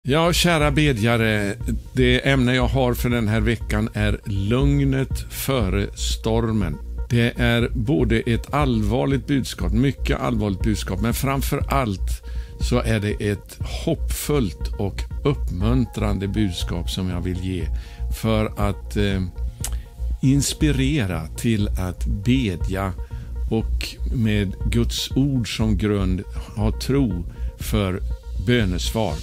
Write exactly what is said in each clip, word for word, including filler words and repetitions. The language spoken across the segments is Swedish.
Ja, kära bedjare, det ämne jag har för den här veckan är lugnet före stormen. Det är både ett allvarligt budskap, mycket allvarligt budskap, men framför allt så är det ett hoppfullt och uppmuntrande budskap som jag vill ge för att eh, inspirera till att bedja och med Guds ord som grund ha tro för bönesvar.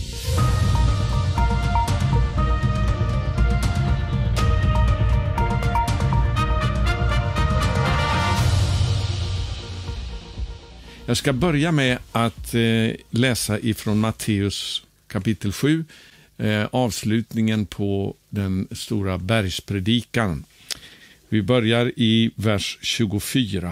Jag ska börja med att eh, läsa ifrån Matteus kapitel sju, eh, avslutningen på den stora bergspredikan. Vi börjar i vers tjugofyra.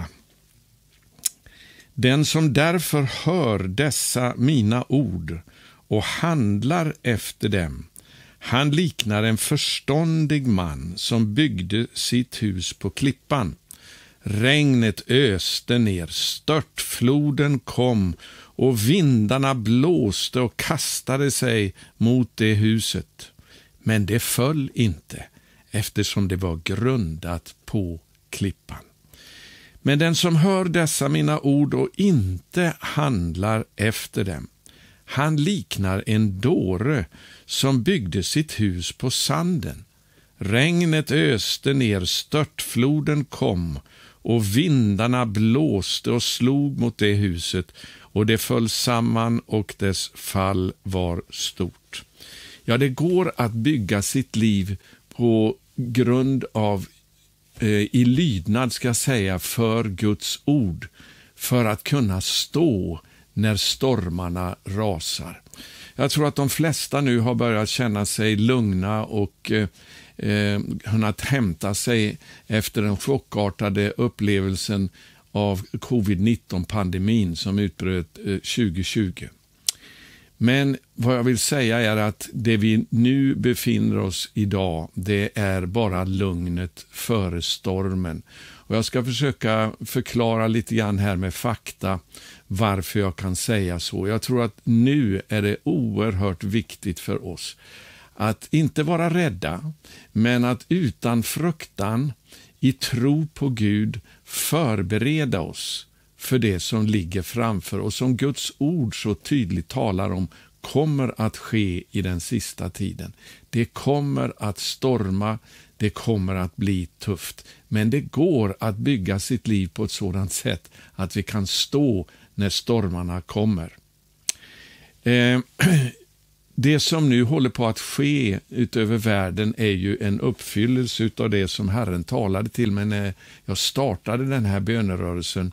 Den som därför hör dessa mina ord och handlar efter dem, han liknar en förståndig man som byggde sitt hus på klippan. Regnet öste ner, störtfloden kom och vindarna blåste och kastade sig mot det huset. Men det föll inte, eftersom det var grundat på klippan. Men den som hör dessa mina ord och inte handlar efter dem, han liknar en dåre som byggde sitt hus på sanden. Regnet öste ner, störtfloden kom och vindarna blåste och slog mot det huset, och det föll samman och dess fall var stort. Ja, det går att bygga sitt liv på grund av eh, i lydnad, ska jag säga, för Guds ord, för att kunna stå när stormarna rasar. Jag tror att de flesta nu har börjat känna sig lugna och eh, Eh, kunnat hämta sig efter den chockartade upplevelsen av covid nitton-pandemin som utbröt eh, tjugo tjugo. Men vad jag vill säga är att det vi nu befinner oss idag, det är bara lugnet före stormen. Och jag ska försöka förklara lite grann här med fakta varför jag kan säga så. Jag tror att nu är det oerhört viktigt för oss att inte vara rädda, men att utan fruktan, i tro på Gud, förbereda oss för det som ligger framför oss, som Guds ord så tydligt talar om kommer att ske i den sista tiden. Det kommer att storma, det kommer att bli tufft, men det går att bygga sitt liv på ett sådant sätt att vi kan stå när stormarna kommer. Eh, Det som nu håller på att ske utöver världen är ju en uppfyllelse av det som Herren talade till mig när jag startade den här bönerörelsen.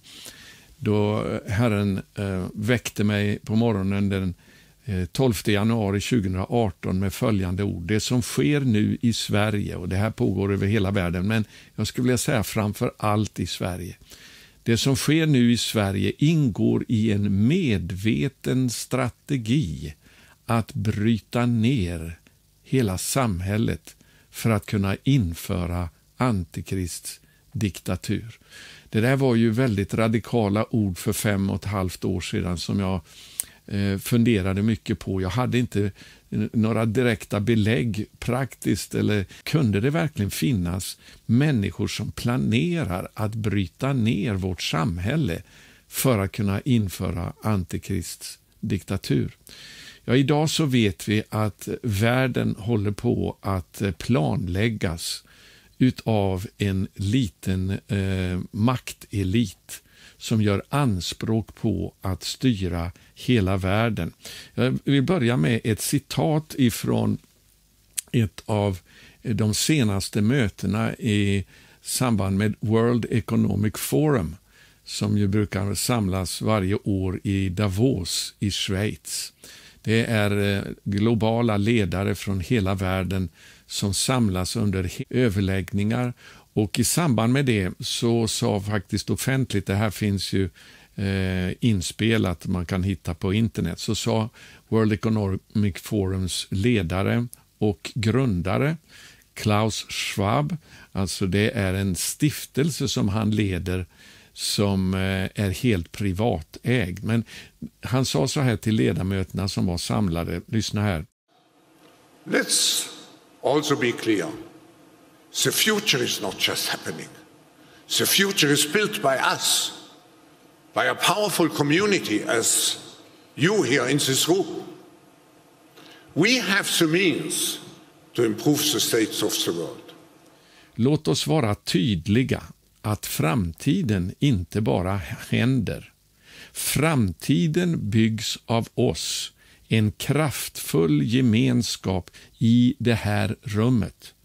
Då Herren eh, väckte mig på morgonen den eh, tolfte januari tjugoarton med följande ord. Det som sker nu i Sverige, och det här pågår över hela världen, men jag skulle vilja säga framför allt i Sverige. Det som sker nu i Sverige ingår i en medveten strategi att bryta ner hela samhället för att kunna införa antikrists diktatur. Det där var ju väldigt radikala ord för fem och ett halvt år sedan som jag eh, funderade mycket på. Jag hade inte några direkta belägg praktiskt, eller kunde det verkligen finnas människor som planerar att bryta ner vårt samhälle för att kunna införa antikrists diktatur? Ja, idag så vet vi att världen håller på att planläggas utav en liten eh, maktelit som gör anspråk på att styra hela världen. Jag vill börja med ett citat ifrån ett av de senaste mötena i samband med World Economic Forum, som ju brukar samlas varje år i Davos i Schweiz. Det är globala ledare från hela världen som samlas under överläggningar, och i samband med det så sa faktiskt offentligt, det här finns ju eh, inspelat, man kan hitta på internet, så sa World Economic Forums ledare och grundare Klaus Schwab, alltså det är en stiftelse som han leder som är helt privatägd. Men han sa så här till ledamöterna som var samlade, lyssna här. Let's also be clear. The future is not just happening. The future is built by us, by a powerful community as you here in this room. We have the means to improve the states of the world. Låt oss vara tydliga att framtiden inte bara händer. Framtiden byggs av oss, en kraftfull gemenskap i det här rummet.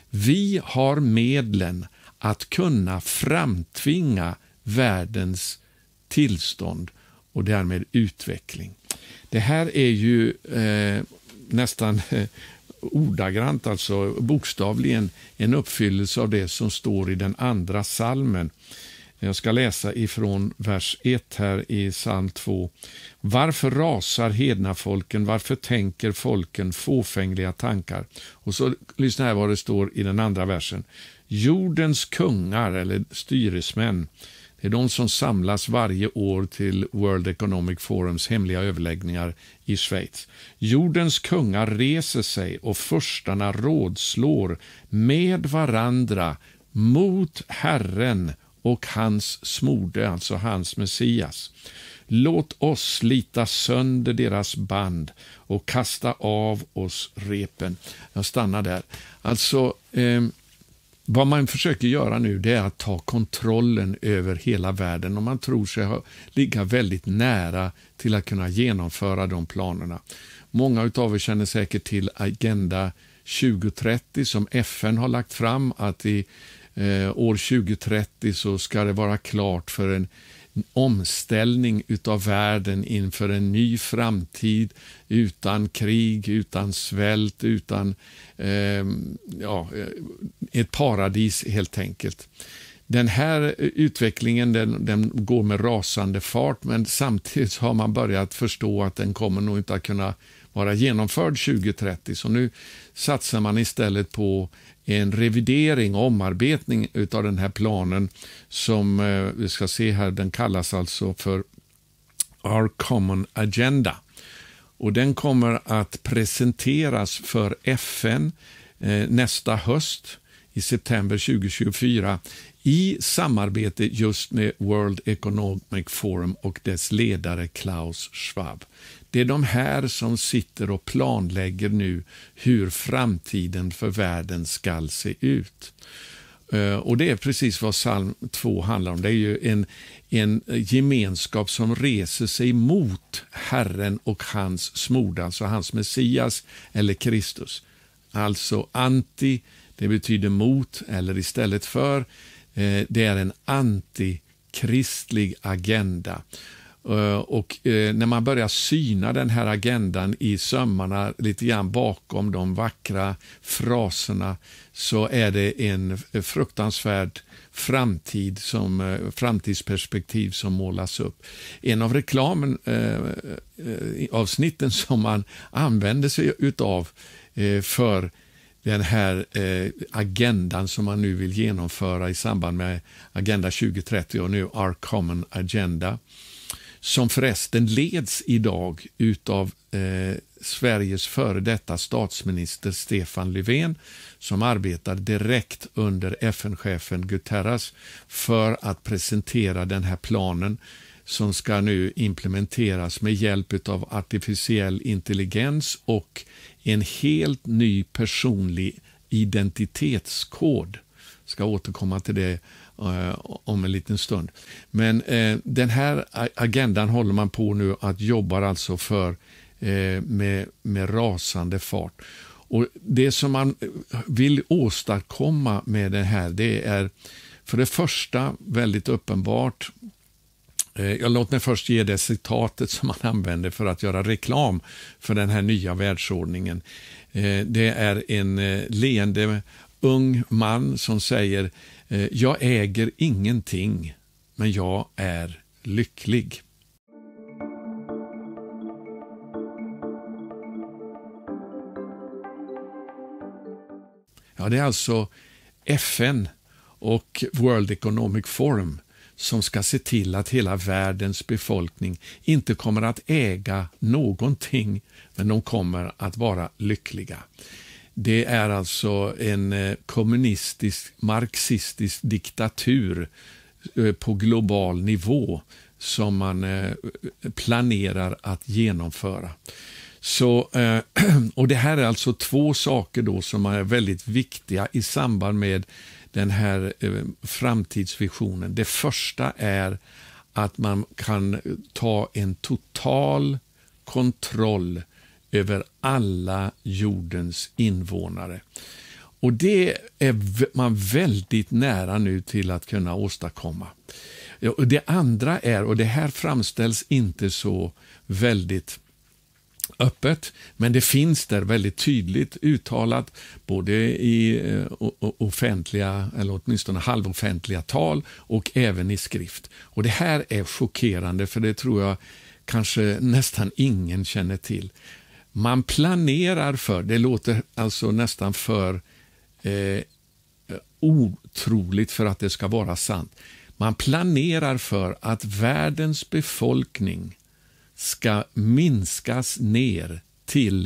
Vi har medlen att kunna framtvinga världens tillstånd och därmed utveckling. Det här är ju eh, nästan eh, ordagrant, alltså bokstavligen en uppfyllelse av det som står i den andra psalmen. Jag ska läsa ifrån vers ett här i psalm två. Varför rasar hedna folken? Varför tänker folken fåfängliga tankar? Och så lyssna här vad det står i den andra versen. Jordens kungar eller styresmän, det är de som samlas varje år till World Economic Forums hemliga överläggningar i Schweiz. Jordens kungar reser sig och förstarna rådslår med varandra mot Herren och hans smorde, alltså hans Messias. Låt oss slita sönder deras band och kasta av oss repen. Jag stannar där. Alltså, eh, vad man försöker göra nu, det är att ta kontrollen över hela världen, och man tror sig ha, ligga väldigt nära till att kunna genomföra de planerna. Många av er känner säkert till Agenda tjugo trettio som F N har lagt fram, att i eh, år tjugo trettio så ska det vara klart för en omställning utav världen inför en ny framtid utan krig, utan svält, utan eh, ja, ett paradis helt enkelt. Den här utvecklingen den, den går med rasande fart, men samtidigt har man börjat förstå att den kommer nog inte att kunna vara genomförd tjugo trettio. Så nu satsar man istället på en revidering och omarbetning av den här planen som eh, vi ska se här, den kallas alltså för Our Common Agenda. Och den kommer att presenteras för F N eh, nästa höst i september tjugo tjugofyra i samarbete just med World Economic Forum och dess ledare Klaus Schwab. Det är de här som sitter och planlägger nu hur framtiden för världen ska se ut. Och det är precis vad psalm två handlar om. Det är ju en, en gemenskap som reser sig mot Herren och hans smorde, alltså hans Messias eller Kristus. Alltså anti, det betyder mot eller istället för. Det är en antikristlig agenda. Och när man börjar syna den här agendan i sömmarna lite grann bakom de vackra fraserna, så är det en fruktansvärd framtid som, framtidsperspektiv som målas upp. En av reklamen eh, avsnitten som man använder sig utav eh, för den här eh, agendan som man nu vill genomföra i samband med Agenda tjugo trettio och nu Our Common Agenda, som förresten leds idag utav eh, Sveriges före detta statsminister Stefan Löfven, som arbetar direkt under F N-chefen Guterres för att presentera den här planen som ska nu implementeras med hjälp av artificiell intelligens och en helt ny personlig identitetskod. Jag ska återkomma till det uh, om en liten stund. Men uh, den här agendan håller man på nu att jobba alltså för uh, med, med rasande fart. Och det som man vill åstadkomma med det här, det är för det första väldigt uppenbart. Jag låt mig först ge det citatet som man använder för att göra reklam för den här nya världsordningen. Det är en leende ung man som säger: jag äger ingenting, men jag är lycklig. Ja, det är alltså F N och World Economic Forum som ska se till att hela världens befolkning inte kommer att äga någonting, men de kommer att vara lyckliga. Det är alltså en kommunistisk, marxistisk diktatur på global nivå som man planerar att genomföra. Så, och det här är alltså två saker då som är väldigt viktiga i samband med den här framtidsvisionen. Det första är att man kan ta en total kontroll över alla jordens invånare. Och det är man väldigt nära nu till att kunna åstadkomma. Och det andra är, och det här framställs inte så väldigt öppet, men det finns där väldigt tydligt uttalat både i offentliga eller åtminstone halvoffentliga tal och även i skrift. Och det här är chockerande, för det tror jag kanske nästan ingen känner till. Man planerar för, det låter alltså nästan för eh, otroligt för att det ska vara sant. Man planerar för att världens befolkning ska minskas ner till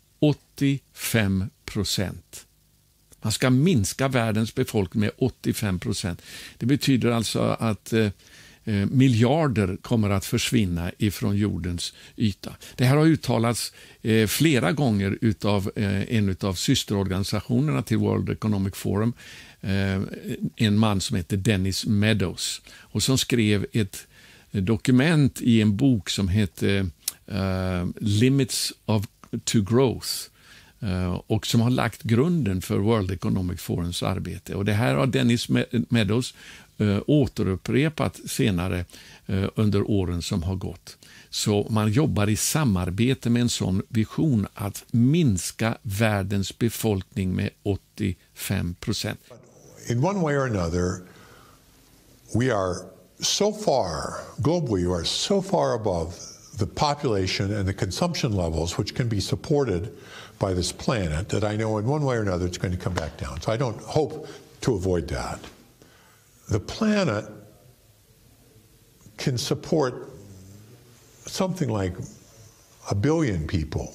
åttiofem procent. Man ska minska världens befolkning med åttiofem procent. Det betyder alltså att eh, miljarder kommer att försvinna ifrån jordens yta. Det här har uttalats eh, flera gånger utav eh, en av systerorganisationerna till World Economic Forum, eh, en man som heter Dennis Meadows, och som skrev ett dokument i en bok som heter uh, Limits of to Growth uh, och som har lagt grunden för World Economic Forums arbete. Och det här har Dennis Meadows uh, återupprepat senare uh, under åren som har gått. Så man jobbar i samarbete med en sån vision att minska världens befolkning med åttiofem procent. In one way or another, we are so far, globally, you are so far above the population and the consumption levels which can be supported by this planet that I know in one way or another it's going to come back down. So I don't hope to avoid that. The planet can support something like a billion people,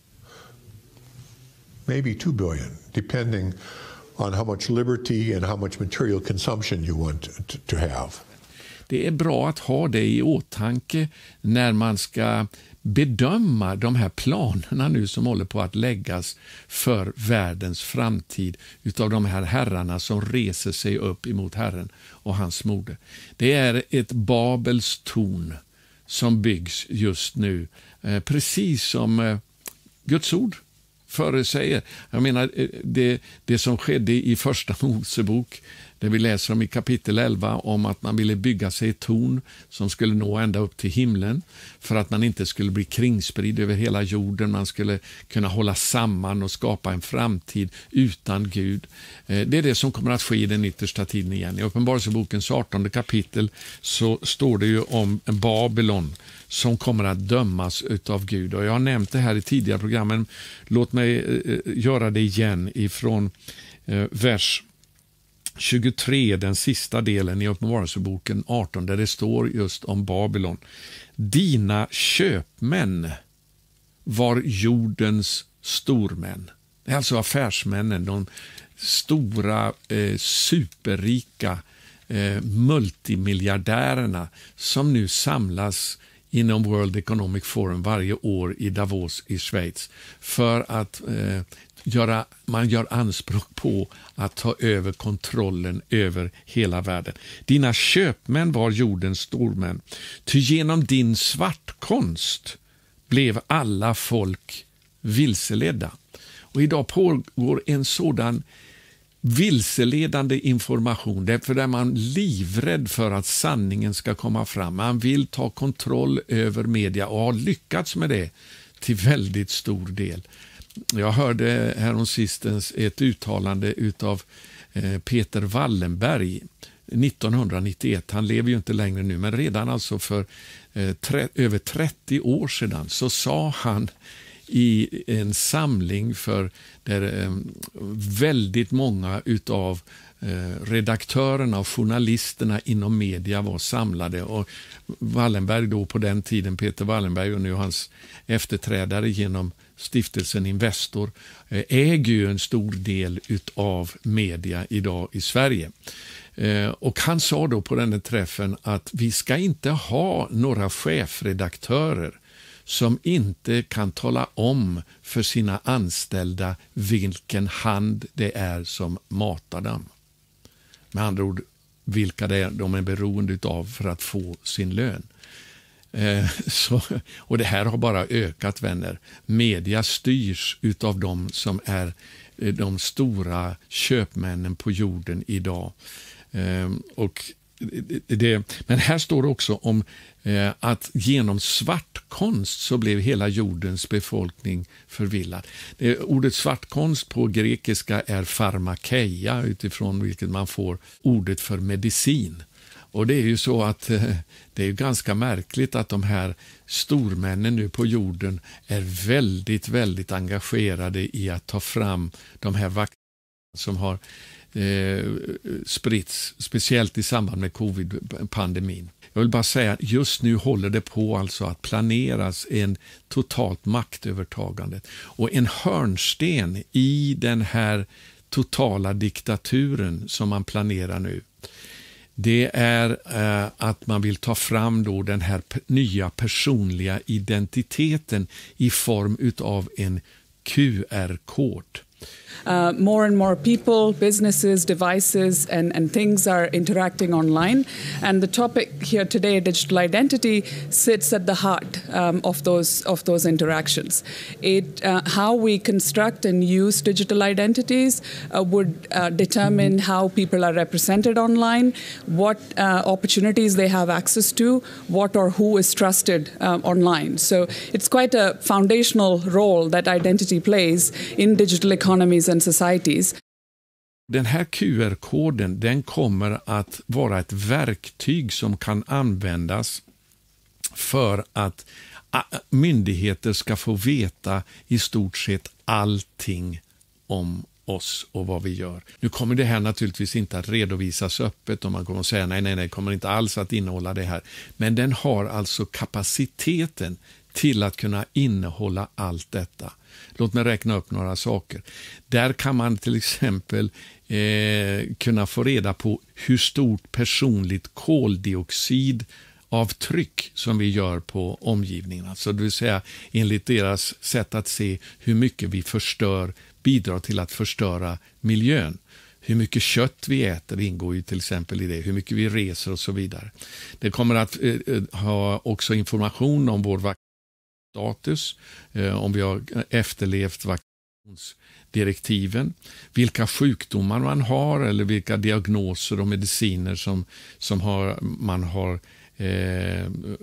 maybe two billion, depending on how much liberty and how much material consumption you want to, to have. Det är bra att ha det i åtanke när man ska bedöma de här planerna nu som håller på att läggas för världens framtid utav de här herrarna som reser sig upp emot Herren och hans moder. Det är ett Babels torn som byggs just nu, eh, precis som eh, Guds ord förutsäger. Jag menar, det, det som skedde i första Mosebok, där vi läser om i kapitel elva om att man ville bygga sig ett torn som skulle nå ända upp till himlen för att man inte skulle bli kringspridd över hela jorden. Man skulle kunna hålla samman och skapa en framtid utan Gud. Det är det som kommer att ske i den yttersta tiden igen. I Uppenbarelsebokens artonde kapitel så står det ju om Babylon som kommer att dömas utav Gud. Och jag har nämnt det här i tidigare programmen. Låt mig eh, göra det igen ifrån eh, vers tjugotre, den sista delen i Uppenbarelseboken arton, där det står just om Babylon. Dina köpmän var jordens stormän. Det är alltså affärsmännen, de stora, eh, superrika eh, multimiljardärerna som nu samlas inom World Economic Forum varje år i Davos i Schweiz för att eh, göra, man gör anspråk på att ta över kontrollen över hela världen. Dina köpmän var jordens stormän, ty genom din svartkonst blev alla folk vilseledda. Och idag pågår en sådan vilseledande information, därför är man livrädd för att sanningen ska komma fram. Man vill ta kontroll över media och har lyckats med det till väldigt stor del. Jag hörde häromsistens ett uttalande utav Peter Wallenberg nittonhundranittioett. Han lever ju inte längre nu, men redan alltså för eh, tre, över trettio år sedan så sa han i en samling för där eh, väldigt många utav eh, redaktörerna och journalisterna inom media var samlade. Och Wallenberg då på den tiden, Peter Wallenberg och nu hans efterträdare genom stiftelsen Investor, eh, äger ju en stor del utav media idag i Sverige. Eh, och han sa då på den här träffen att vi ska inte ha några chefredaktörer som inte kan tala om för sina anställda vilken hand det är som matar dem. Med andra ord, vilka det är de är beroende av för att få sin lön. Eh, så, och det här har bara ökat, vänner. Media styrs utav de som är eh, de stora köpmännen på jorden idag. Eh, och det, men här står det också om eh, att genom svartkonst så blev hela jordens befolkning förvillad. Det, ordet svartkonst på grekiska är pharmakeia, utifrån vilket man får ordet för medicin. Och det är ju så att eh, det är ganska märkligt att de här stormännen nu på jorden är väldigt, väldigt engagerade i att ta fram de här vacciner som har Eh, spritts, speciellt i samband med covid-pandemin. Jag vill bara säga att just nu håller det på alltså att planeras en totalt maktövertagande. Och en hörnsten i den här totala diktaturen som man planerar nu, det är eh, att man vill ta fram då den här p- nya personliga identiteten i form utav en Q R-kod. Uh, more and more people, businesses, devices, and, and things are interacting online. And the topic here today, digital identity, sits at the heart um, of those of those interactions. It uh, how we construct and use digital identities uh, would uh, determine how people are represented online, what uh, opportunities they have access to, what or who is trusted uh, online. So it's quite a foundational role that identity plays in digital economies and societies. Den här Q R-koden, den kommer att vara ett verktyg som kan användas för att myndigheter ska få veta i stort sett allting om oss och vad vi gör. Nu kommer det här naturligtvis inte att redovisas öppet och man kommer att säga nej, nej, nej, det kommer inte alls att innehålla det här. Men den har alltså kapaciteten till att kunna innehålla allt detta. Låt mig räkna upp några saker. Där kan man till exempel eh, kunna få reda på hur stort personligt koldioxidavtryck som vi gör på omgivningen. Alltså det vill säga enligt deras sätt att se hur mycket vi förstör, bidrar till att förstöra miljön. Hur mycket kött vi äter ingår ju till exempel i det. Hur mycket vi reser och så vidare. Det kommer att eh, ha också information om vår status, eh, om vi har efterlevt vaccinationsdirektiven, vilka sjukdomar man har eller vilka diagnoser och mediciner som, som har, man har eh,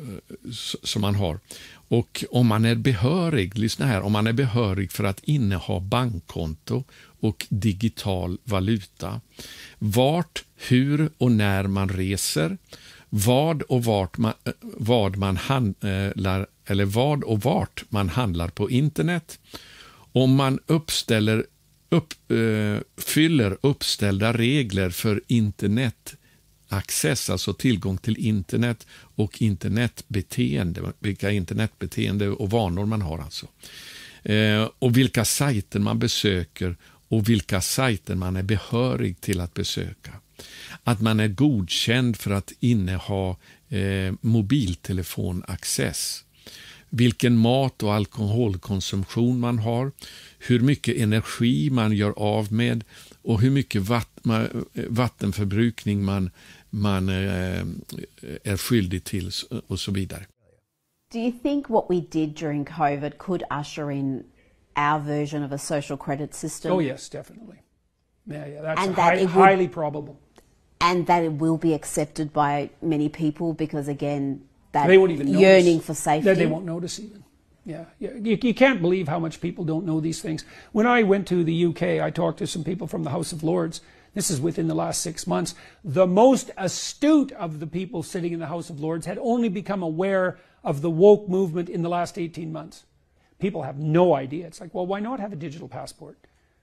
som man har. Och om man är behörig, lyssna här, om man är behörig för att inneha bankkonto och digital valuta, vart, hur och när man reser, vad och vart man, vad man handlar eller vad och vart man handlar på internet, om man uppställer, upp, uh, fyller uppställda regler för internetaccess, alltså tillgång till internet och internetbeteende, vilka internetbeteende och vanor man har alltså. Uh, och vilka sajter man besöker och vilka sajter man är behörig till att besöka. Att man är godkänd för att inneha eh, mobiltelefonaccess. Vilken mat- och alkoholkonsumtion man har. Hur mycket energi man gör av med. Och hur mycket vatt- vattenförbrukning man, man eh, är skyldig till och så vidare. Do you think what we did during COVID could usher in our version of a social credit system? Oh yes, definitely. Yeah, yeah, that's And high, that it would- highly probable. And that it will be accepted by many people because, again, that They won't even notice. yearning for safety. They, they won't notice even. Yeah, yeah. You, you can't believe how much people don't know these things. When I went to the U K, I talked to some people from the House of Lords. This is within the last six months. The most astute of the people sitting in the House of Lords had only become aware of the woke movement in the last eighteen months. People have no idea. It's like, well, why not have a digital passport?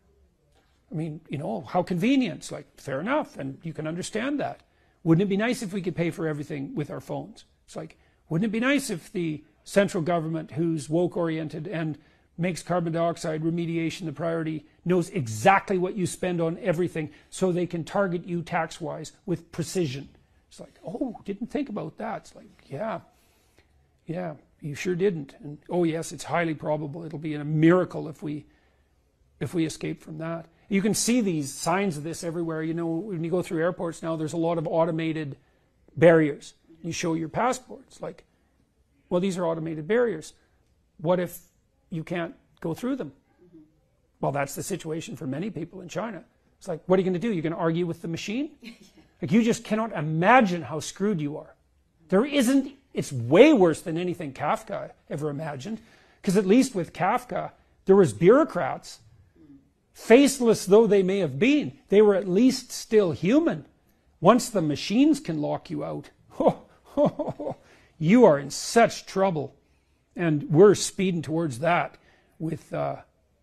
I mean, you know, how convenient. It's like, fair enough, and you can understand that. Wouldn't it be nice if we could pay for everything with our phones? It's like, wouldn't it be nice if the central government, who's woke-oriented and makes carbon dioxide remediation the priority, knows exactly what you spend on everything so they can target you tax-wise with precision? It's like, oh, didn't think about that. It's like, yeah, yeah, you sure didn't. And oh yes, it's highly probable. It'll be a miracle if we if we escape from that. You can see these signs of this everywhere. You know, when you go through airports now, there's a lot of automated barriers. You show your passport. It's like, well, these are automated barriers. What if you can't go through them? Well, that's the situation for many people in China. It's like, what are you going to do? You're going to argue with the machine? Like, you just cannot imagine how screwed you are. There isn't, it's way worse than anything Kafka ever imagined. Because at least with Kafka, there was bureaucrats. Faceless though they may have been, they were at least still human. Once the machines can lock you out, oh, oh, oh, you are in such trouble. And we're speeding towards that with, uh,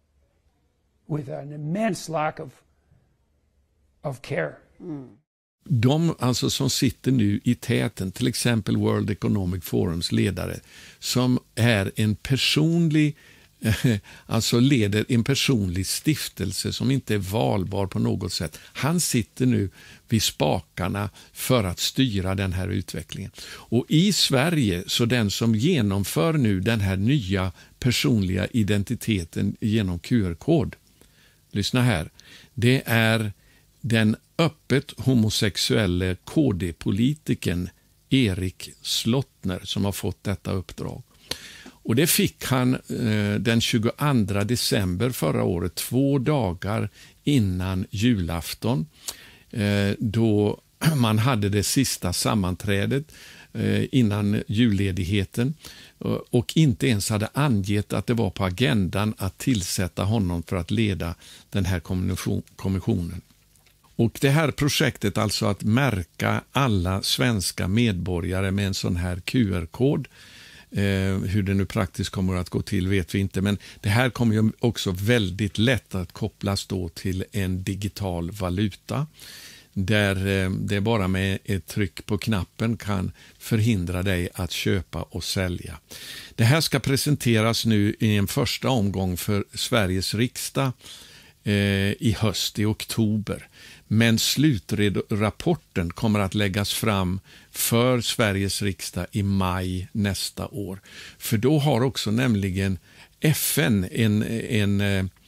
with an immense lack of, of care. Mm. De alltså som sitter nu i täten, till exempel World Economic Forums ledare, som är en personlig, alltså leder en personlig stiftelse som inte är valbar på något sätt. Han sitter nu vid spakarna för att styra den här utvecklingen. Och i Sverige, så den som genomför nu den här nya personliga identiteten genom Q R-kod, lyssna här, det är den öppet homosexuelle K D-politikern Erik Slottner som har fått detta uppdrag. Och det fick han eh, den tjugoandra december förra året, två dagar innan julafton, eh, då man hade det sista sammanträdet eh, innan julledigheten eh, och inte ens hade angett att det var på agendan att tillsätta honom för att leda den här kommissionen. Och det här projektet, alltså att märka alla svenska medborgare med en sån här Q R-kod, eh, hur det nu praktiskt kommer att gå till vet vi inte, men det här kommer ju också väldigt lätt att kopplas då till en digital valuta, där eh, det bara med ett tryck på knappen kan förhindra dig att köpa och sälja. Det här ska presenteras nu i en första omgång för Sveriges riksdag eh, i höst, i oktober. Men slutrapporten kommer att läggas fram för Sveriges riksdag i maj nästa år. För då har också nämligen F N en, en,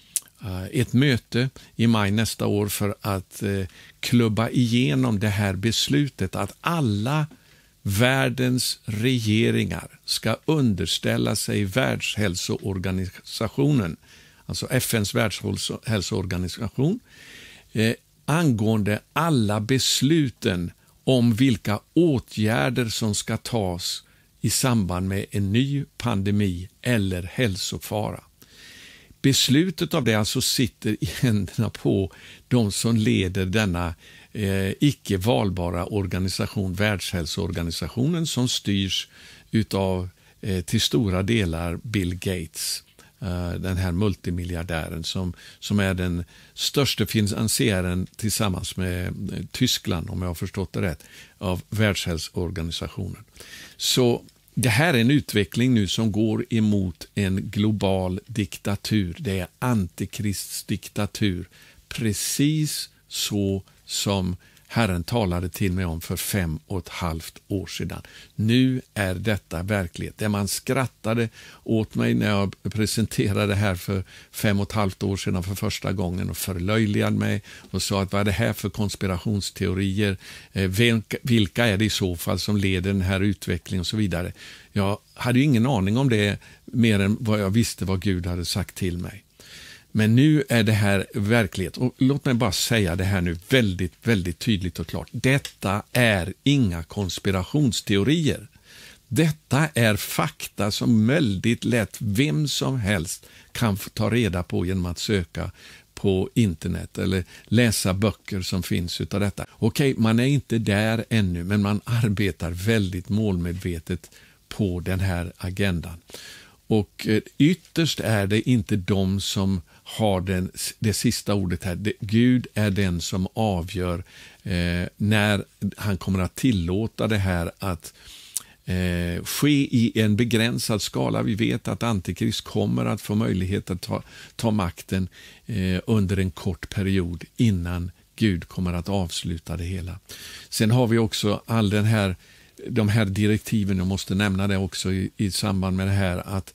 ett möte i maj nästa år för att klubba igenom det här beslutet att alla världens regeringar ska underställa sig Världshälsoorganisationen, alltså F N:s världshälsoorganisation, eh, angående alla besluten om vilka åtgärder som ska tas i samband med en ny pandemi eller hälsofara. Beslutet av det alltså sitter i händerna på de som leder denna eh, icke valbara organisation, Världshälsoorganisationen, som styrs utav eh, till stora delar Bill Gates. Den här multimiljardären som, som är den största finansiären tillsammans med Tyskland, om jag har förstått det rätt, av Världshälsoorganisationen. Så det här är en utveckling nu som går emot en global diktatur. Det är antikristsdiktatur, precis så som Herren talade till mig om för fem och ett halvt år sedan. Nu är detta verklighet. Det man skrattade åt mig när jag presenterade det här för fem och ett halvt år sedan för första gången och förlöjligade mig och sa att vad är det här för konspirationsteorier? Vilka, vilka är det i så fall som leder den här utvecklingen och så vidare? Jag hade ju ingen aning om det mer än vad jag visste vad Gud hade sagt till mig. Men nu är det här verklighet. Och låt mig bara säga det här nu väldigt, väldigt tydligt och klart. Detta är inga konspirationsteorier. Detta är fakta som väldigt lätt vem som helst kan ta reda på genom att söka på internet eller läsa böcker som finns utav detta. Okej, man är inte där ännu, men man arbetar väldigt målmedvetet på den här agendan. Och eh, ytterst är det inte de som har den, det sista ordet här. Det, Gud är den som avgör eh, när han kommer att tillåta det här att eh, ske i en begränsad skala. Vi vet att Antikrist kommer att få möjlighet att ta, ta makten eh, under en kort period innan Gud kommer att avsluta det hela. Sen har vi också all den här, de här direktiven, jag måste nämna det också i, i samband med det här, att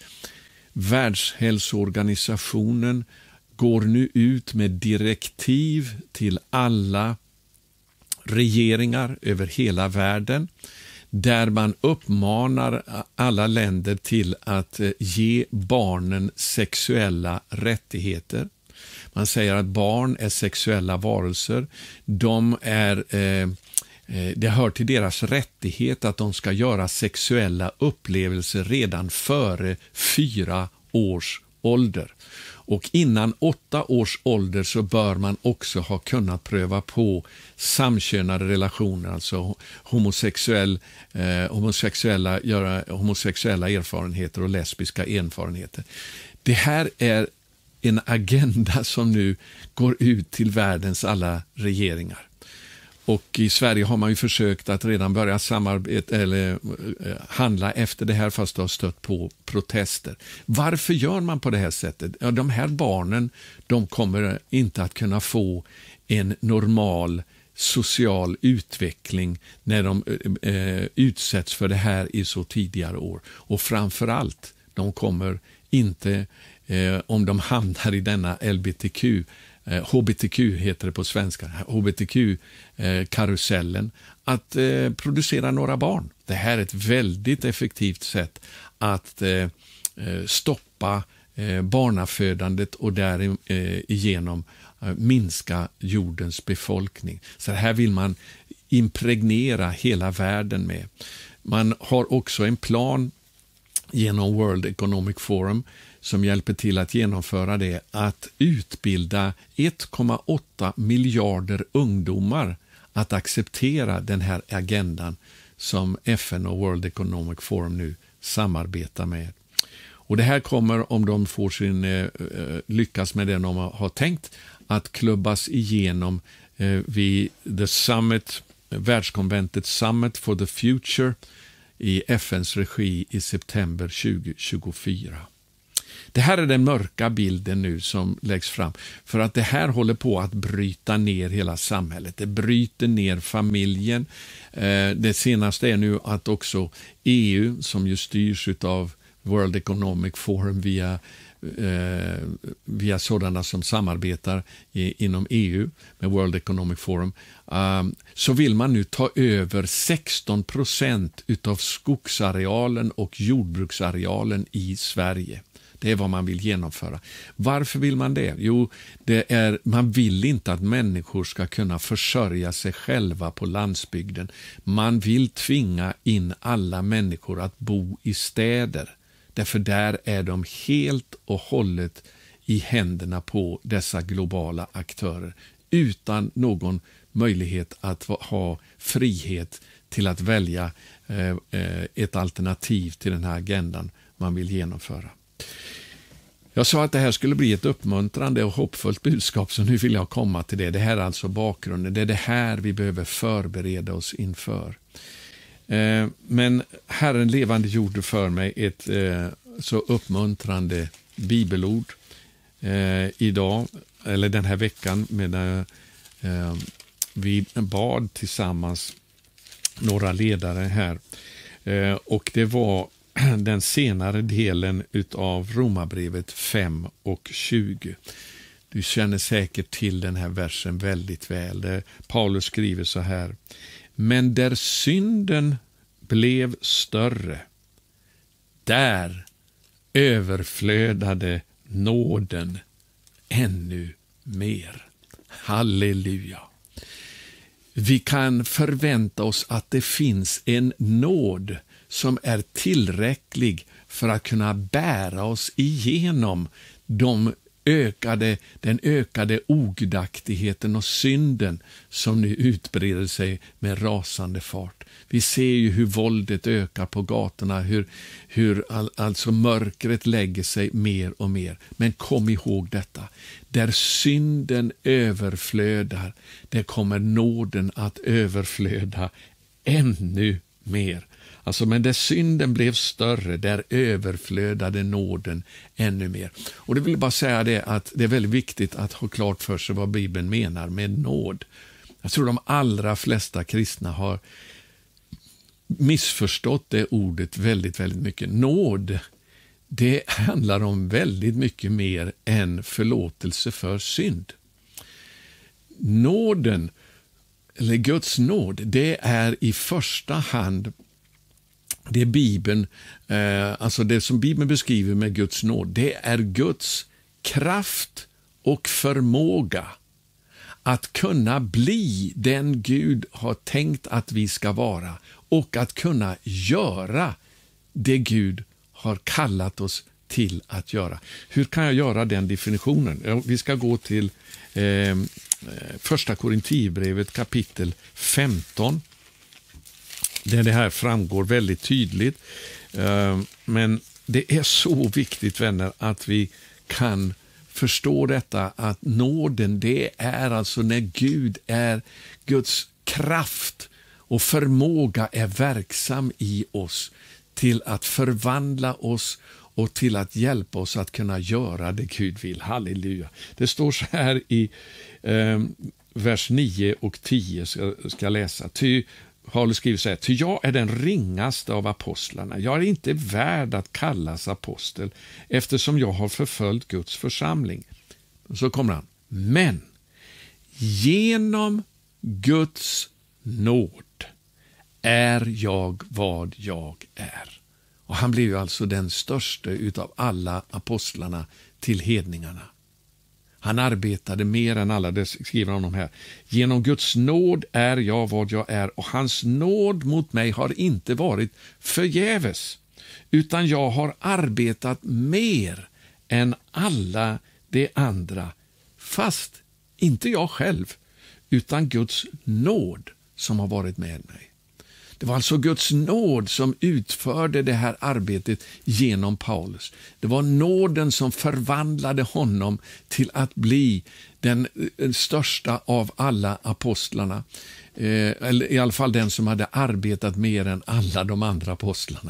Världshälsoorganisationen går nu ut med direktiv till alla regeringar över hela världen där man uppmanar alla länder till att ge barnen sexuella rättigheter. Man säger att barn är sexuella varelser. De är, eh, det hör till deras rättighet att de ska göra sexuella upplevelser redan före fyra års ålder. Och innan åtta års ålder så bör man också ha kunnat pröva på samkönade relationer, alltså homosexuell, eh, homosexuella, göra homosexuella erfarenheter och lesbiska erfarenheter. Det här är en agenda som nu går ut till världens alla regeringar. Och i Sverige har man ju försökt att redan börja samarbeta eller eh, handla efter det här, fast det har stött på protester. Varför gör man på det här sättet? Ja, de här barnen, de kommer inte att kunna få en normal social utveckling när de eh, utsätts för det här i så tidigare år. Och framförallt, de kommer inte, eh, om de hamnar i denna L B T Q, H B T Q heter det på svenska, H B T Q-karusellen, att eh, producera några barn. Det här är ett väldigt effektivt sätt att eh, stoppa eh, barnafödandet och därigenom eh, minska jordens befolkning. Så här vill man impregnera hela världen med. Man har också en plan genom World Economic Forum som hjälper till att genomföra det, att utbilda ett komma åtta miljarder ungdomar att acceptera den här agendan som F N och World Economic Forum nu samarbetar med. Och det här kommer, om de får sin eh, lyckas med det de har tänkt, att klubbas igenom eh, vid The Summit, världskonventet Summit for the Future i F N:s regi i september tjugo tjugofyra. Det här är den mörka bilden nu som läggs fram, för att det här håller på att bryta ner hela samhället. Det bryter ner familjen. Det senaste är nu att också E U, som ju styrs av World Economic Forum via, eh, via sådana som samarbetar i, inom E U med World Economic Forum, um, så vill man nu ta över sexton procent utav skogsarealen och jordbruksarealen i Sverige. Det är vad man vill genomföra. Varför vill man det? Jo, det är, man vill inte att människor ska kunna försörja sig själva på landsbygden. Man vill tvinga in alla människor att bo i städer. Därför där är de helt och hållet i händerna på dessa globala aktörer utan någon möjlighet att ha frihet till att välja eh, ett alternativ till den här agendan man vill genomföra. Jag sa att det här skulle bli ett uppmuntrande och hoppfullt budskap, så nu vill jag komma till det. Det här är alltså bakgrunden. Det är det här vi behöver förbereda oss inför. Eh, men Herren levande gjorde för mig ett eh, så uppmuntrande bibelord eh, idag, eller den här veckan, med eh, vi bad tillsammans några ledare här. Eh, och det var den senare delen utav Romarbrevet fem och tjugo. Du känner säkert till den här versen väldigt väl. Där Paulus skriver så här: men där synden blev större, där överflödade nåden ännu mer. Halleluja. Vi kan förvänta oss att det finns en nåd som är tillräcklig för att kunna bära oss igenom de ökade, den ökade ogudaktigheten och synden som nu utbreder sig med rasande fart. Vi ser ju hur våldet ökar på gatorna, hur, hur all, alltså mörkret lägger sig mer och mer. Men kom ihåg detta, där synden överflödar, där kommer nåden att överflöda ännu mer. Alltså, men där synden blev större, där överflödade nåden ännu mer. Och det vill bara säga det att det är väldigt viktigt att ha klart för sig vad Bibeln menar med nåd. Jag tror de allra flesta kristna har missförstått det ordet väldigt, väldigt mycket. Nåd, det handlar om väldigt mycket mer än förlåtelse för synd. Nåden, eller Guds nåd, det är i första hand det Bibeln, eh, alltså det som Bibeln beskriver med Guds nåd, det är Guds kraft och förmåga att kunna bli den Gud har tänkt att vi ska vara och att kunna göra det Gud har kallat oss till att göra. Hur kan jag göra den definitionen? Ja, vi ska gå till eh, första Korinthierbrevet kapitel femton. Där det här framgår väldigt tydligt. Eh, men det är så viktigt, vänner, att vi kan förstå detta, att nåden, det är alltså när Gud är, Guds kraft och förmåga är verksam i oss till att förvandla oss och till att hjälpa oss att kunna göra det Gud vill. Halleluja. Det står så här i eh, vers nio och tio, ska jag läsa. Ty Paulus skriver så här: ty jag är den ringaste av apostlarna. Jag är inte värd att kallas apostel, eftersom jag har förföljt Guds församling. Så kommer han. Men genom Guds nåd är jag vad jag är. Och han blev ju alltså den största utav alla apostlarna till hedningarna. Han arbetade mer än alla, det skriver han om här. Genom Guds nåd är jag vad jag är, och hans nåd mot mig har inte varit förgäves, utan jag har arbetat mer än alla de andra, fast inte jag själv, utan Guds nåd som har varit med mig. Det var alltså Guds nåd som utförde det här arbetet genom Paulus. Det var nåden som förvandlade honom till att bli den största av alla apostlarna. Eh, eller i alla fall den som hade arbetat mer än alla de andra apostlarna.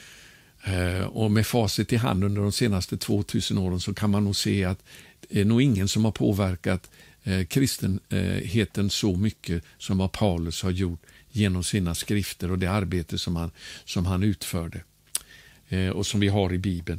Eh, och med facit i hand under de senaste tvåtusen åren så kan man nog se att det är nog ingen som har påverkat eh, kristenheten så mycket som vad Paulus har gjort genom sina skrifter och det arbete som han, som han utförde eh, och som vi har i Bibeln.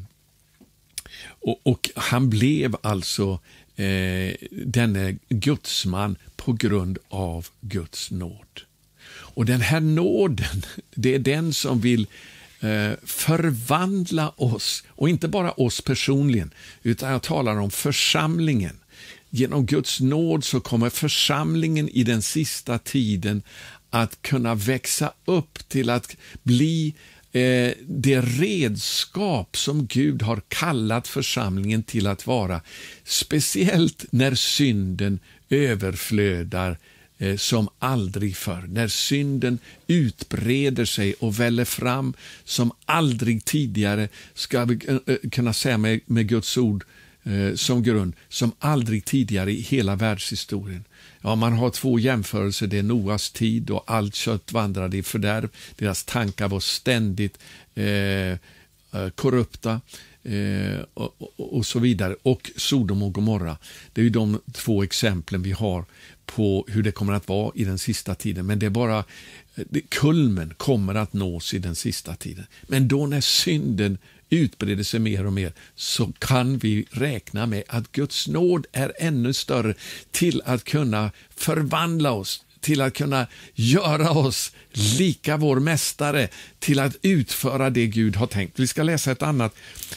Och, och han blev alltså eh, denne gudsman på grund av Guds nåd. Och den här nåden, det är den som vill eh, förvandla oss, och inte bara oss personligen, utan jag talar om församlingen. Genom Guds nåd så kommer församlingen i den sista tiden att kunna växa upp till att bli eh, det redskap som Gud har kallat församlingen till att vara. Speciellt när synden överflödar eh, som aldrig förr. När synden utbreder sig och väller fram som aldrig tidigare, ska vi eh, kunna säga med, med Guds ord eh, som grund, som aldrig tidigare i hela världshistorien. Ja, man har två jämförelser, det är Noas tid och allt kött vandrade i fördärv. Deras tankar var ständigt eh, korrupta eh, och, och, och så vidare. Och Sodom och Gomorra, det är ju de två exemplen vi har på hur det kommer att vara i den sista tiden. Men det är bara, det, kulmen kommer att nås i den sista tiden. Men då när synden utbreder sig mer och mer, så kan vi räkna med att Guds nåd är ännu större till att kunna förvandla oss, till att kunna göra oss lika vår mästare, till att utföra det Gud har tänkt. Vi ska läsa ett annat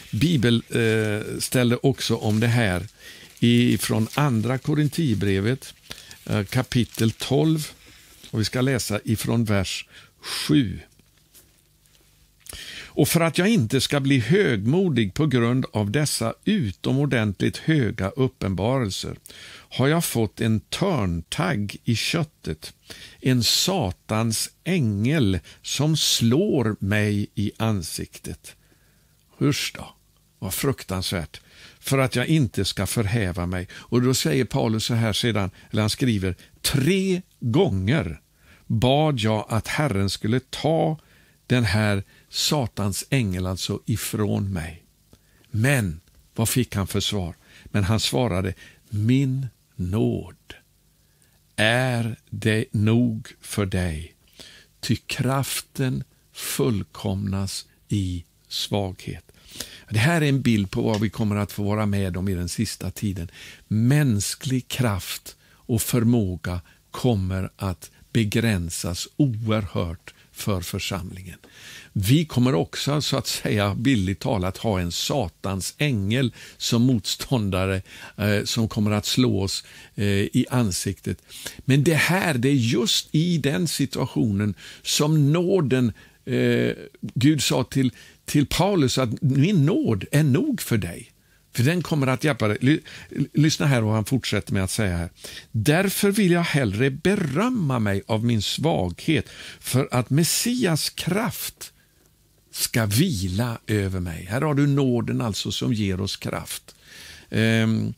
bibelställe också om det här från andra Korinthierbrevet kapitel tolv, och vi ska läsa ifrån vers sju. Och för att jag inte ska bli högmodig på grund av dessa utomordentligt höga uppenbarelser har jag fått en törntagg i köttet, en satans ängel som slår mig i ansiktet. Usch då, vad fruktansvärt, för att jag inte ska förhäva mig. Och då säger Paulus så här sedan, eller han skriver, tre gånger bad jag att Herren skulle ta den här satans ängel alltså ifrån mig. Men vad fick han för svar? Men han svarade, min nåd är det nog för dig, ty kraften fullkomnas i svaghet. Det här är en bild på vad vi kommer att få vara med om i den sista tiden. Mänsklig kraft och förmåga kommer att begränsas oerhört för församlingen. Vi kommer också, så att säga billigt talat, ha en satans ängel som motståndare eh, som kommer att slå oss eh, i ansiktet. Men det här, det är just i den situationen som nåden, eh, Gud sa till, till Paulus att min nåd är nog för dig. För den kommer att hjälpa dig. Lyssna här, och han fortsätter med att säga här. Därför vill jag hellre berömma mig av min svaghet, för att Messias kraft ska vila över mig. Här har du nåden alltså som ger oss kraft. Um,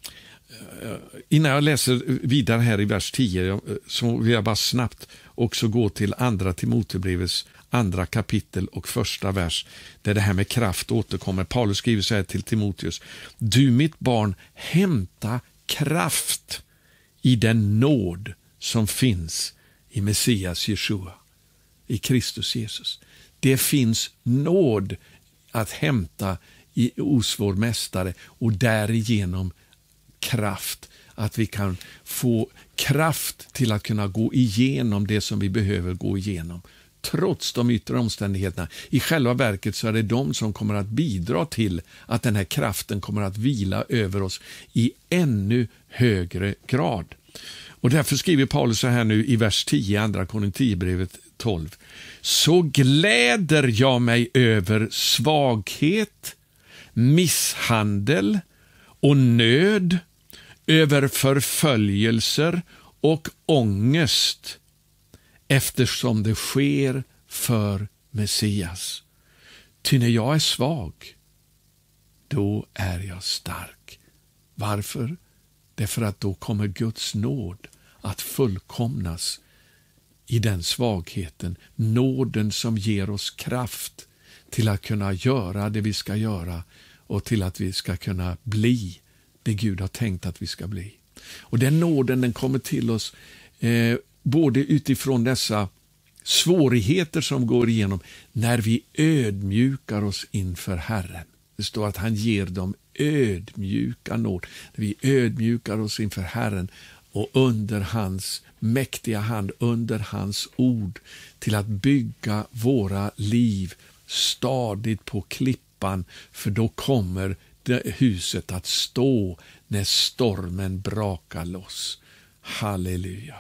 innan jag läser vidare här i vers tio så vill jag bara snabbt också gå till andra Timotebrevets andra kapitel och första vers, där det här med kraft återkommer. Paulus skriver så här till Timoteus: du mitt barn, hämta kraft i den nåd som finns i Messias Jeshua, i Kristus Jesus. Det finns nåd att hämta i, hos vår mästare, och därigenom kraft, att vi kan få kraft till att kunna gå igenom det som vi behöver gå igenom. Trots de yttre omständigheterna. I själva verket så är det de som kommer att bidra till att den här kraften kommer att vila över oss i ännu högre grad. Och därför skriver Paulus så här nu i vers tio, andra Korinthierbrevet tolv. Så gläder jag mig över svaghet, misshandel och nöd, över förföljelser och ångest, eftersom det sker för Messias. Ty när jag är svag, då är jag stark. Varför? Därför att då kommer Guds nåd att fullkomnas i den svagheten. Nåden som ger oss kraft till att kunna göra det vi ska göra, och till att vi ska kunna bli det Gud har tänkt att vi ska bli. Och den nåden, den kommer till oss eh, både utifrån dessa svårigheter som går igenom, när vi ödmjukar oss inför Herren. Det står att han ger dem ödmjuka nåd. När vi ödmjukar oss inför Herren och under hans mäktiga hand, under hans ord, till att bygga våra liv stadigt på klippan, för då kommer det huset att stå när stormen brakar loss. Halleluja.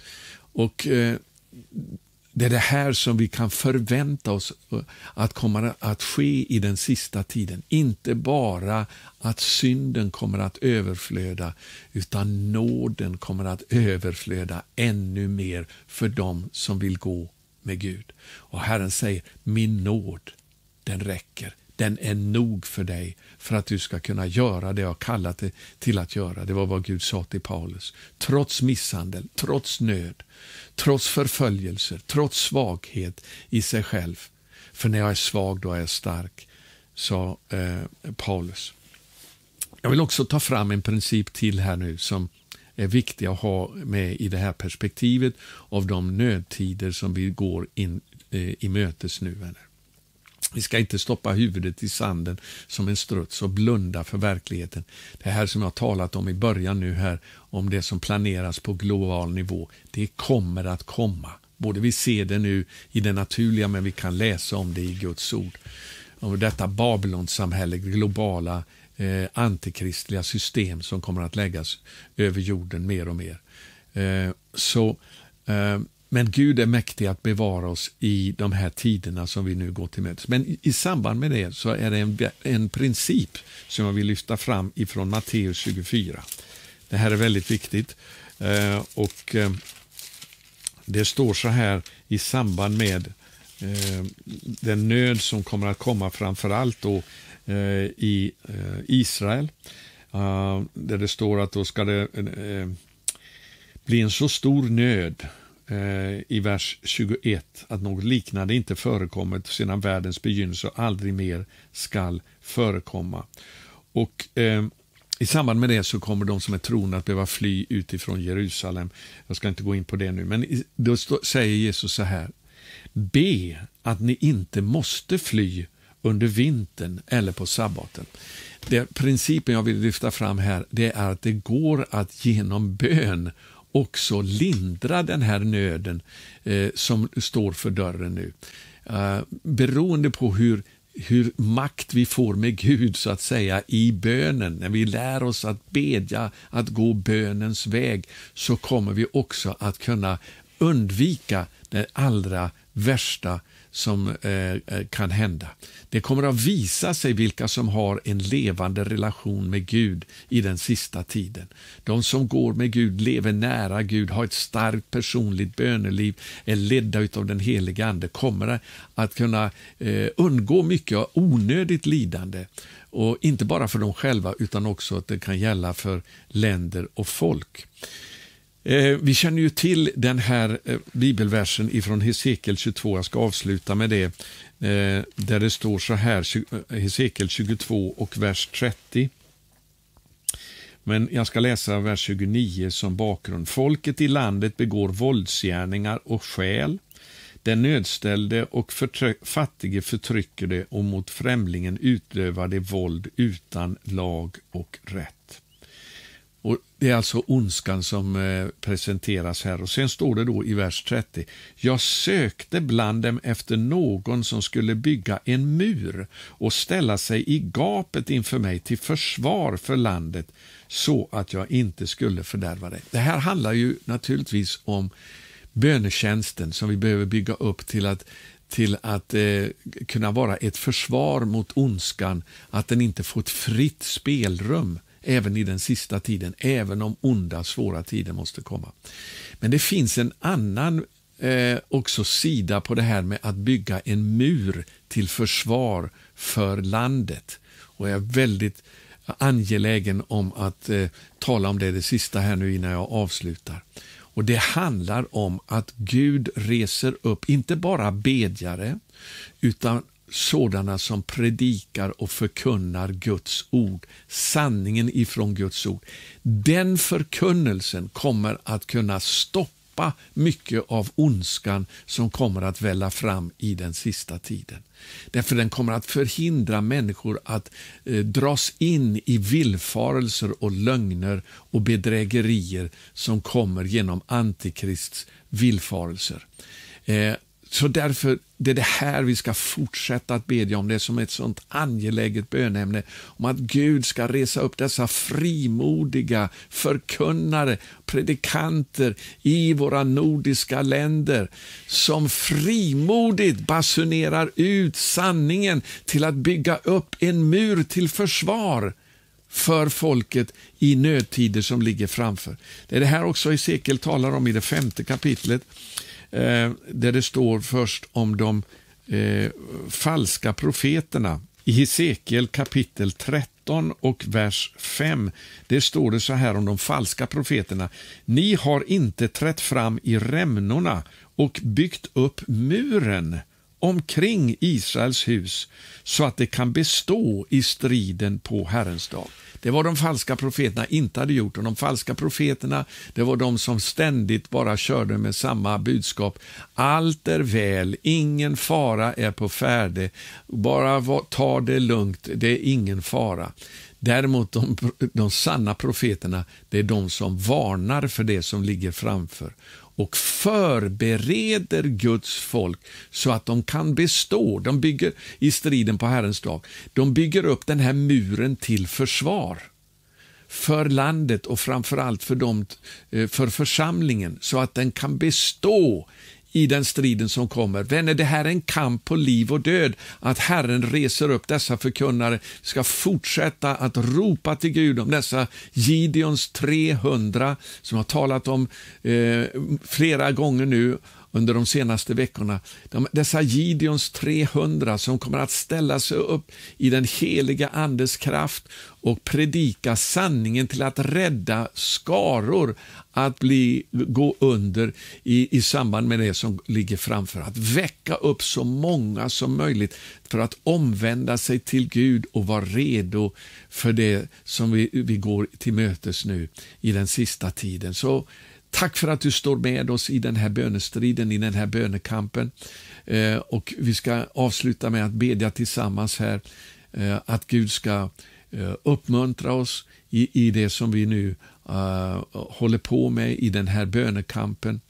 Och eh, det är det här som vi kan förvänta oss att kommer att ske i den sista tiden. Inte bara att synden kommer att överflöda, utan nåden kommer att överflöda ännu mer för dem som vill gå med Gud. Och Herren säger, min nåd, den räcker. Den är nog för dig, för att du ska kunna göra det jag kallat dig till att göra. Det var vad Gud sa till Paulus. Trots misshandel, trots nöd, trots förföljelser, trots svaghet i sig själv. För när jag är svag, då är jag stark, sa eh, Paulus. Jag vill också ta fram en princip till här nu som är viktig att ha med i det här perspektivet av de nödtider som vi går in eh, i mötes nu, vänner. Vi ska inte stoppa huvudet i sanden som en struts och blunda för verkligheten. Det här som jag har talat om i början nu här, om det som planeras på global nivå, det kommer att komma. Både vi ser det nu i det naturliga, men vi kan läsa om det i Guds ord. Om detta Babylonsamhälle, globala eh, antikristliga system som kommer att läggas över jorden mer och mer. Eh, så... Eh, Men Gud är mäktig att bevara oss i de här tiderna som vi nu går till mötes. Men i, i samband med det så är det en, en princip som jag vill lyfta fram ifrån Matteus tjugofyra. Det här är väldigt viktigt. Eh, och eh, det står så här i samband med eh, den nöd som kommer att komma framförallt då eh, i eh, Israel. Uh, där det står att då ska det eh, bli en så stor nöd i vers tjugoett att något liknande inte förekommit sedan världens begynnelse och aldrig mer skall förekomma. Och eh, i samband med det så kommer de som är troende att behöva fly utifrån Jerusalem. Jag ska inte gå in på det nu, men då säger Jesus så här: be att ni inte måste fly under vintern eller på sabbaten. Det principen jag vill lyfta fram här, det är att det går att genom bön också lindra den här nöden eh, som står för dörren nu. Eh, beroende på hur, hur makt vi får med Gud så att säga i bönen, när vi lär oss att bedja, att gå bönens väg, så kommer vi också att kunna undvika det allra värsta som eh, kan hända. Det kommer att visa sig vilka som har en levande relation med Gud i den sista tiden. De som går med Gud, lever nära Gud, har ett starkt personligt böneliv, är ledda utav den heliga ande, kommer att kunna eh, undgå mycket av onödigt lidande. Och inte bara för dem själva utan också att det kan gälla för länder och folk. Eh, vi känner ju till den här eh, bibelversen ifrån Hesekiel tjugotvå. Jag ska avsluta med det. Eh, där det står så här, Hesekiel tjugotvå och vers trettio. Men jag ska läsa vers tjugonio som bakgrund. Folket i landet begår våldsgärningar och skäl. Den nödställde och förtry- fattige förtrycker det, och mot främlingen utövar det våld utan lag och rätt. Och det är alltså ondskan som eh, presenteras här. Och sen står det då i vers trettio: jag sökte bland dem efter någon som skulle bygga en mur och ställa sig i gapet inför mig till försvar för landet, så att jag inte skulle fördärva det. Det här handlar ju naturligtvis om bönetjänsten som vi behöver bygga upp till att till att eh, kunna vara ett försvar mot ondskan, att den inte får ett fritt spelrum även i den sista tiden, även om onda, svåra tider måste komma. Men det finns en annan eh, också sida på det här med att bygga en mur till försvar för landet. Och jag är väldigt angelägen om att eh, tala om det det sista här nu innan jag avslutar. Och det handlar om att Gud reser upp inte bara bedjare utan sådana som predikar och förkunnar Guds ord, sanningen ifrån Guds ord. Den förkunnelsen kommer att kunna stoppa mycket av ondskan som kommer att välla fram i den sista tiden. Därför den kommer att förhindra människor att eh, dras in i villfarelser och lögner och bedrägerier som kommer genom antikrists villfarelser. Eh, Så därför det är det här vi ska fortsätta att bedja om, det som ett sånt angeläget bönämne, om att Gud ska resa upp dessa frimodiga förkunnare, predikanter i våra nordiska länder som frimodigt basunerar ut sanningen till att bygga upp en mur till försvar för folket i nödtider som ligger framför. Det är det här också Hesekiel talar om i det femte kapitlet. Eh, där det står först om de eh, falska profeterna. I Hesekiel kapitel tretton och vers fem, det står det så här om de falska profeterna: ni har inte trätt fram i rämnorna och byggt upp muren omkring Israels hus så att det kan bestå i striden på Herrens dag. Det var de falska profeterna inte hade gjort, och de falska profeterna, det var de som ständigt bara körde med samma budskap. Allt är väl, ingen fara är på färde, bara ta det lugnt, det är ingen fara. Däremot de, de sanna profeterna, det är de som varnar för det som ligger framför och förbereder Guds folk så att de kan bestå. De bygger i striden på Herrens dag. De bygger upp den här muren till försvar för landet och framförallt för, dem, för församlingen, så att den kan bestå i den striden som kommer. Vänner, det här är en kamp på liv och död. Att Herren reser upp dessa förkunnare, ska fortsätta att ropa till Gud om dessa Gideons trehundra som har talat om eh, flera gånger nu under de senaste veckorna. De, dessa Gideons trehundra som kommer att ställa sig upp i den heliga andes kraft och predika sanningen till att rädda skaror att bli, gå under i, i samband med det som ligger framför. Att väcka upp så många som möjligt för att omvända sig till Gud och vara redo för det som vi, vi går till mötes nu i den sista tiden. Så tack för att du står med oss i den här bönestriden, i den här bönekampen. Eh, och vi ska avsluta med att bedja tillsammans här. Eh, att Gud ska eh, uppmuntra oss i, i det som vi nu eh, håller på med i den här bönekampen.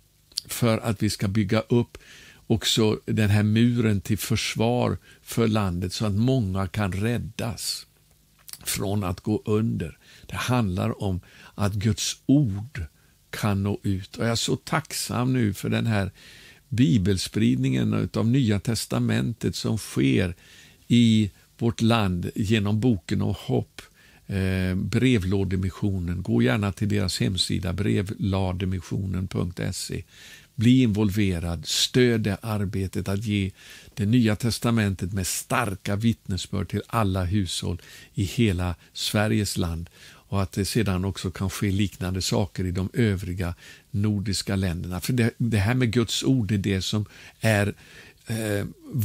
För att vi ska bygga upp också den här muren till försvar för landet, så att många kan räddas från att gå under. Det handlar om att Guds ord kan nå ut. Och jag är så tacksam nu för den här bibelspridningen av Nya testamentet som sker i vårt land genom boken och hopp, eh, brevlådemissionen. Gå gärna till deras hemsida brevlademissionen punkt se. Bli involverad, stöd det arbetet att ge det Nya testamentet med starka vittnesbörd till alla hushåll i hela Sveriges land. Och att det sedan också kan ske liknande saker i de övriga nordiska länderna. För det, det här med Guds ord är det som är eh,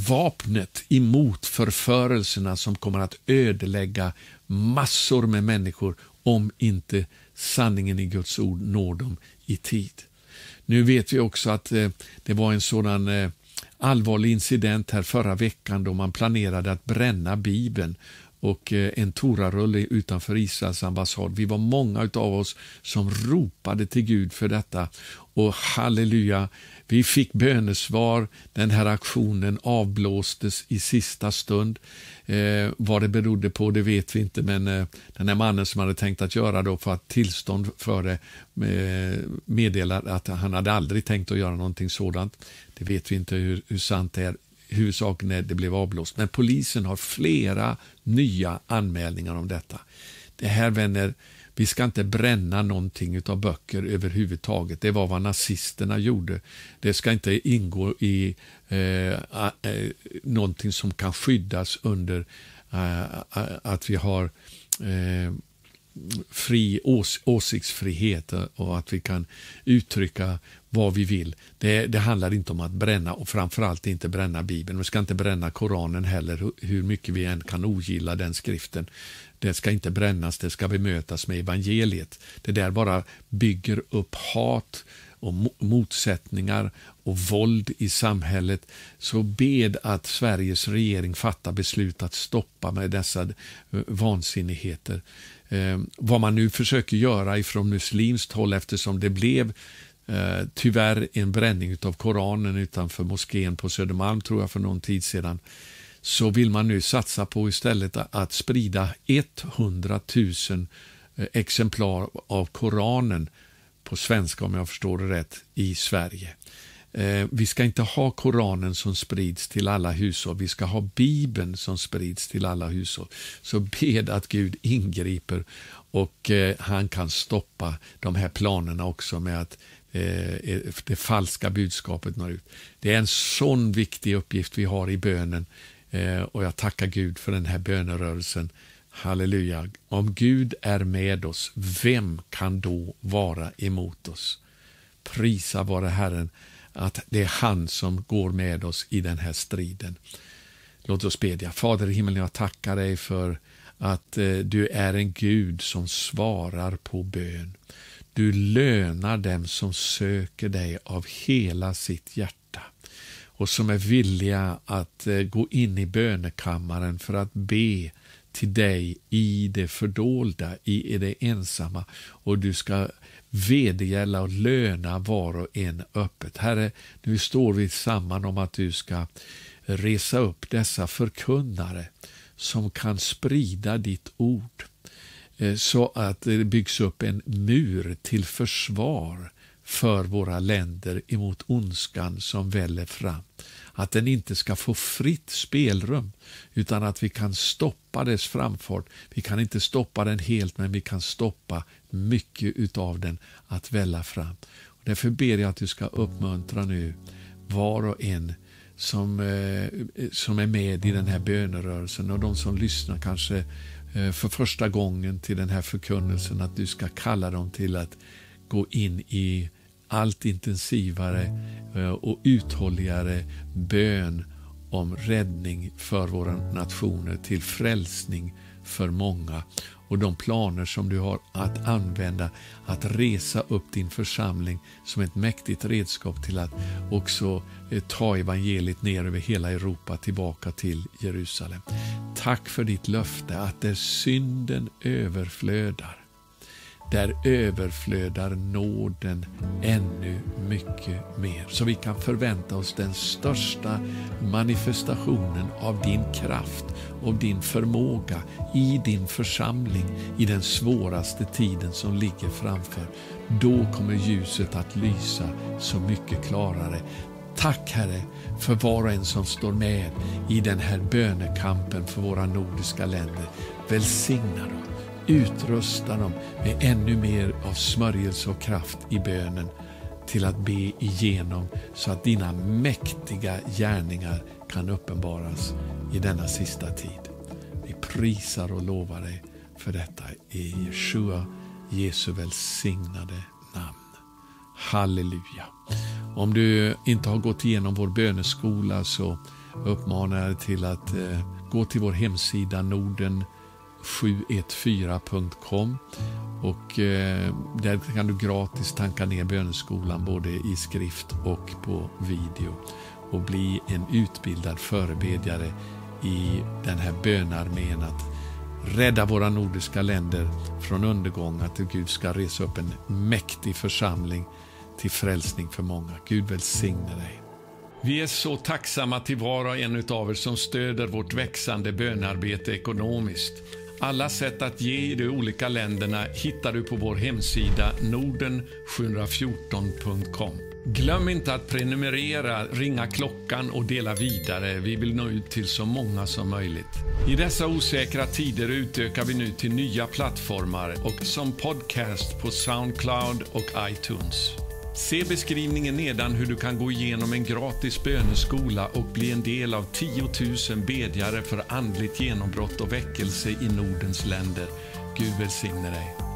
vapnet emot förförelserna som kommer att ödelägga massor med människor om inte sanningen i Guds ord når dem i tid. Nu vet vi också att eh, det var en sådan eh, allvarlig incident här förra veckan då man planerade att bränna Bibeln och en torarulle utanför Israels ambassad. Vi var många av oss som ropade till Gud för detta. Och halleluja, vi fick bönesvar. Den här aktionen avblåstes i sista stund. Eh, vad det berodde på, det vet vi inte, men eh, den här mannen som hade tänkt att göra det för att tillstånd för det eh, meddelade att han hade aldrig tänkt att göra någonting sådant. Det vet vi inte hur, hur sant det är. Huvudsaken är det blev avblåst. Men polisen har flera nya anmälningar om detta. Det här, vänner, vi ska inte bränna någonting utav böcker överhuvudtaget. Det var vad nazisterna gjorde. Det ska inte ingå i eh, eh, någonting som kan skyddas under eh, att vi har eh, fri ås, åsiktsfrihet och att vi kan uttrycka vad vi vill. Det, det handlar inte om att bränna, och framförallt inte bränna Bibeln. Vi ska inte bränna Koranen heller, hur mycket vi än kan ogilla den skriften. Det ska inte brännas, det ska bemötas med evangeliet. Det där bara bygger upp hat och motsättningar och våld i samhället. Så bed att Sveriges regering fattar beslut att stoppa med dessa vansinnigheter. Eh, vad man nu försöker göra ifrån muslimskt håll, eftersom det blev eh, tyvärr en bränning av Koranen utanför moskén på Södermalm, tror jag, för någon tid sedan, så vill man nu satsa på istället att sprida hundratusen exemplar av Koranen på svenska, om jag förstår det rätt, i Sverige. Eh, vi ska inte ha Koranen som sprids till alla hushåll. Vi ska ha Bibeln som sprids till alla hushåll. Så bed att Gud ingriper och eh, han kan stoppa de här planerna också med att eh, det falska budskapet når ut. Det är en sån viktig uppgift vi har i bönen, eh, och jag tackar Gud för den här bönerörelsen. Halleluja. Om Gud är med oss, vem kan då vara emot oss? Prisa vare Herren att det är han som går med oss i den här striden. Låt oss bedja. Fader i himlen, jag tackar dig för att eh, du är en Gud som svarar på bön. Du lönar dem som söker dig av hela sitt hjärta och som är villiga att eh, gå in i bönekammaren för att be till dig i det fördolda, i det ensamma, och du ska vedergälla och löna var och en öppet. Herre, nu står vi samman om att du ska resa upp dessa förkunnare som kan sprida ditt ord. så att det byggs upp en mur till försvar för våra länder emot ondskan som väller fram. Att den inte ska få fritt spelrum, utan att vi kan stoppa dess framfart. Vi kan inte stoppa den helt, men vi kan stoppa mycket utav den att välla fram. Och därför ber jag att du ska uppmuntra nu var och en som, eh, som är med i den här bönerörelsen, och de som lyssnar kanske eh, för första gången till den här förkunnelsen, att du ska kalla dem till att gå in i allt intensivare och uthålligare bön om räddning för våra nationer, till frälsning för många, och de planer som du har att använda, att resa upp din församling som ett mäktigt redskap till att också ta evangeliet ner över hela Europa tillbaka till Jerusalem. Tack för ditt löfte att där synden överflödar, där överflödar nåden ännu mycket mer. Så vi kan förvänta oss den största manifestationen av din kraft och din förmåga i din församling i den svåraste tiden som ligger framför. Då kommer ljuset att lysa så mycket klarare. Tack Herre för var och en som står med i den här bönekampen för våra nordiska länder. Välsigna dem. Utrusta dem med ännu mer av smörjelse och kraft i bönen till att be igenom, så att dina mäktiga gärningar kan uppenbaras i denna sista tid. Vi prisar och lovar dig för detta i Jeshua, Jesu välsignade namn. Halleluja. Om du inte har gått igenom vår böneskola, så uppmanar jag dig till att eh, gå till vår hemsida norden sju ett fyra punkt com, och eh, där kan du gratis tanka ner böneskolan både i skrift och på video och bli en utbildad förebedjare i den här bönarmén att rädda våra nordiska länder från undergång, att Gud ska resa upp en mäktig församling till frälsning för många. Gud välsigne dig. Vi är så tacksamma till var och en av er som stöder vårt växande bönarbete ekonomiskt. Alla sätt att ge i de olika länderna hittar du på vår hemsida norden sju ett fyra punkt com. Glöm inte att prenumerera, ringa klockan och dela vidare. Vi vill nå ut till så många som möjligt. I dessa osäkra tider utökar vi nu till nya plattformar och som podcast på SoundCloud och iTunes. Se beskrivningen nedan hur du kan gå igenom en gratis böneskola och bli en del av tio tusen bedjare för andligt genombrott och väckelse i Nordens länder. Gud välsigne dig.